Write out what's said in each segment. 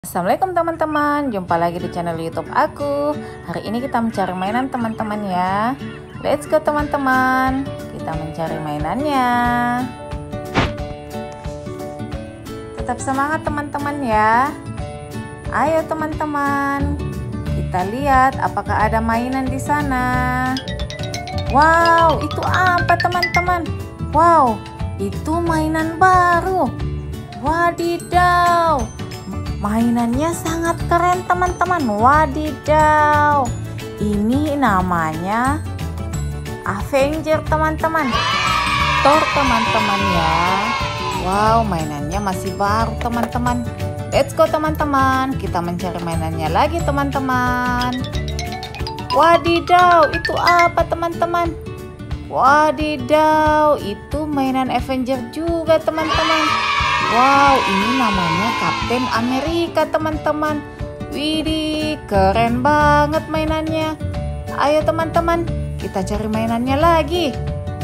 Assalamualaikum teman-teman, jumpa lagi di channel YouTube aku. Hari ini kita mencari mainan teman-teman ya. Let's go teman-teman, kita mencari mainannya. Tetap semangat teman-teman ya. Ayo teman-teman, kita lihat apakah ada mainan di sana. Wow, itu apa teman-teman? Wow, itu mainan baru. Wadidaw, mainannya sangat keren teman-teman. Wadidaw, ini namanya Avenger teman-teman. Thor teman-teman ya. Wow, mainannya masih baru teman-teman. Let's go teman-teman, kita mencari mainannya lagi teman-teman. Wadidaw, itu apa teman-teman? Wadidaw, itu mainan Avenger juga teman-teman. Wow, ini namanya Kapten Amerika teman-teman. Widih, keren banget mainannya. Ayo teman-teman, kita cari mainannya lagi.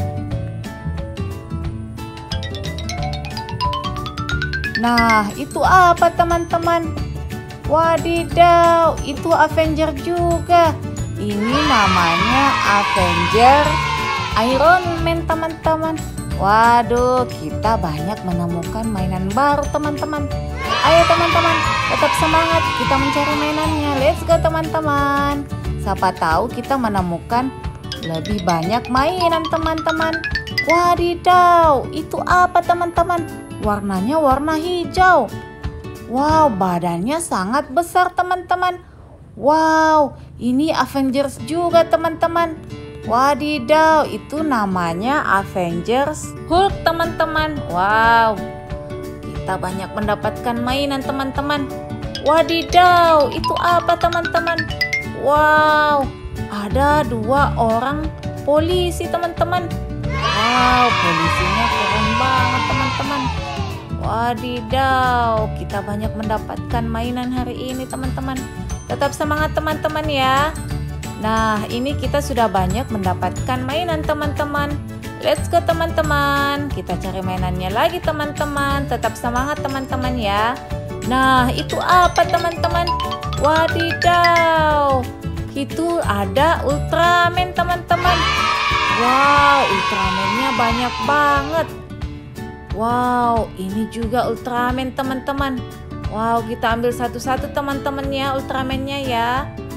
Nah, itu apa teman-teman? Wadidaw, itu Avenger juga. Ini namanya Avenger Iron Man teman-teman. Waduh, kita banyak menemukan mainan baru teman-teman. Ayo teman-teman, tetap semangat, kita mencari mainannya. Let's go teman-teman. Siapa tahu kita menemukan lebih banyak mainan teman-teman. Wadidaw, itu apa teman-teman? Warnanya warna hijau. Wow, badannya sangat besar teman-teman. Wow, ini Avengers juga teman-teman. Wadidaw, itu namanya Avengers Hulk teman-teman. Wow, kita banyak mendapatkan mainan teman-teman. Wadidaw, itu apa teman-teman? Wow, ada 2 orang polisi teman-teman. Wow, polisinya keren banget teman-teman. Wadidaw, kita banyak mendapatkan mainan hari ini teman-teman. Tetap semangat teman-teman ya. Nah, ini kita sudah banyak mendapatkan mainan teman-teman. Let's go teman-teman, kita cari mainannya lagi teman-teman. Tetap semangat teman-teman ya. Nah, itu apa teman-teman? Wadidaw, itu ada Ultraman teman-teman. Wow, Ultramannya banyak banget. Wow, ini juga Ultraman teman-teman. Wow, kita ambil satu-satu teman-teman ya, Ultramannya ya.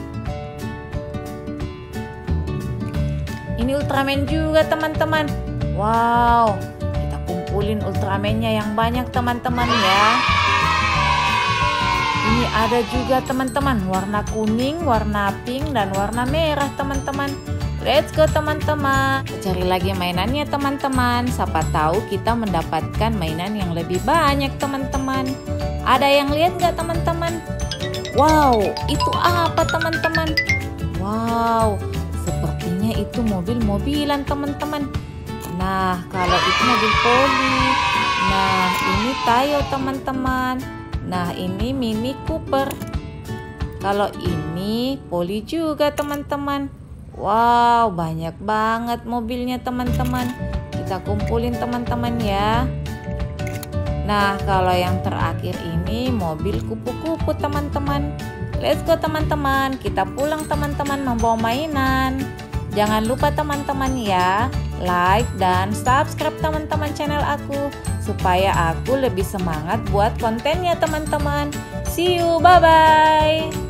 Ini Ultraman juga teman-teman. Wow, kita kumpulin Ultramannya yang banyak teman-teman ya. Ini ada juga teman-teman, warna kuning, warna pink, dan warna merah teman-teman. Let's go teman-teman, cari lagi mainannya teman-teman. Siapa tahu kita mendapatkan mainan yang lebih banyak teman-teman. Ada yang lihat nggak teman-teman? Wow, itu apa teman-teman? Wow, sepertinya itu mobil-mobilan teman-teman. Nah, kalau itu mobil poli. Nah, ini Tayo teman-teman. Nah, ini Mini Cooper. Kalau ini poli juga teman-teman. Wow, banyak banget mobilnya teman-teman. Kita kumpulin teman-teman ya. Nah, kalau yang terakhir ini mobil kupu-kupu teman-teman. Let's go teman-teman, kita pulang teman-teman membawa mainan. Jangan lupa teman-teman ya, like dan subscribe teman-teman channel aku, supaya aku lebih semangat buat kontennya teman-teman. See you, bye-bye.